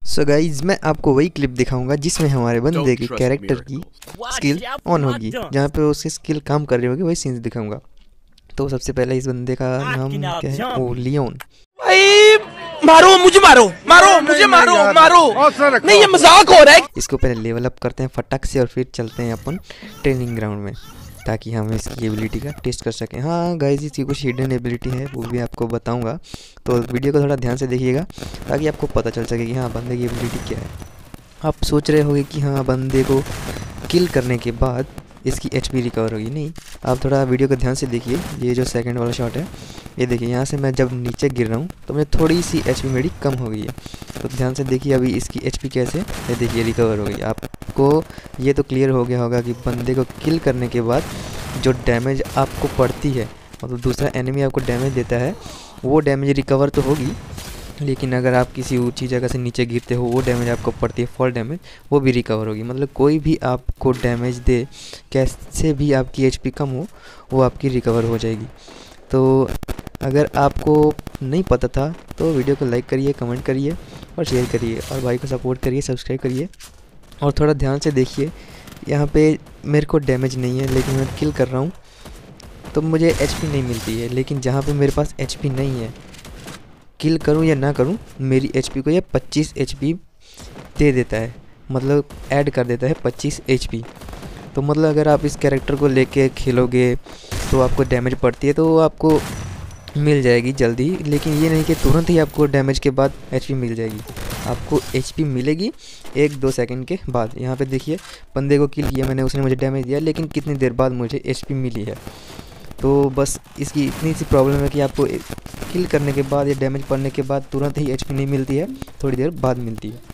So guys मैं आपको वही क्लिप दिखाऊंगा जिसमें हमारे बंदे के कैरेक्टर की स्किल ऑन होगी, जहाँ पे उसकी स्किल काम कर रही होगी, वही सीन्स दिखाऊंगा। तो सबसे पहले इस बंदे का नाम क्या है? ओ लियोन। भाई मारो मुझे, मारो मारो मुझे, मारो मारो, नहीं ये मजाक हो रहा है। इसको पहले लेवल अप करते हैं फटाक से और फिर चलते हैं अपन ट्रेनिंग ग्राउंड में, ताकि हम इसकी एबिलिटी का टेस्ट कर सकें। हाँ गाइस, इसकी कुछ हिडन एबिलिटी है, वो भी आपको बताऊंगा, तो वीडियो को थोड़ा ध्यान से देखिएगा ताकि आपको पता चल सके कि हाँ बंदे की एबिलिटी क्या है। आप सोच रहे होंगे कि हाँ बंदे को किल करने के बाद इसकी एचपी रिकवर होगी, नहीं। आप थोड़ा वीडियो को ध्यान से देखिए। ये जो सेकंड वाला शॉट है, ये देखिए, यहाँ से मैं जब नीचे गिर रहा हूँ तो मुझे थोड़ी सी एचपी मेरी कम हो गई है। तो ध्यान से देखिए अभी इसकी एचपी कैसे, ये देखिए रिकवर हो गई। आपको ये तो क्लियर हो गया होगा कि बंदे को किल करने के बाद जो डैमेज आपको पड़ती है, मतलब दूसरा एनिमी आपको डैमेज देता है, वो डैमेज रिकवर तो होगी, लेकिन अगर आप किसी ऊंची जगह से नीचे गिरते हो, वो डैमेज आपको पड़ती है फॉल डैमेज, वो भी रिकवर होगी। मतलब कोई भी आपको डैमेज दे, कैसे भी आपकी एचपी कम हो, वो आपकी रिकवर हो जाएगी। तो अगर आपको नहीं पता था तो वीडियो को लाइक करिए, कमेंट करिए और शेयर करिए, और भाई को सपोर्ट करिए, सब्सक्राइब करिए। और थोड़ा ध्यान से देखिए, यहाँ पे मेरे को डैमेज नहीं है, लेकिन मैं किल कर रहा हूँ तो मुझे एचपी नहीं मिलती है। लेकिन जहाँ पे मेरे पास एचपी नहीं है, किल करूं या ना करूं, मेरी एचपी को ये 25 एचपी दे देता है, मतलब ऐड कर देता है 25 एचपी। तो मतलब अगर आप इस कैरेक्टर को लेके खेलोगे तो आपको डैमेज पड़ती है तो आपको मिल जाएगी जल्दी, लेकिन ये नहीं कि तुरंत ही आपको डैमेज के बाद एचपी मिल जाएगी। आपको एचपी मिलेगी 1-2 सेकंड के बाद। यहाँ पे देखिए बंदे को किल किया मैंने, उसने मुझे डैमेज दिया, लेकिन कितनी देर बाद मुझे एचपी मिली है। तो बस इसकी इतनी सी प्रॉब्लम है कि आपको किल करने के बाद या डैमेज पड़ने के बाद तुरंत ही एचपी नहीं मिलती है, थोड़ी देर बाद मिलती है।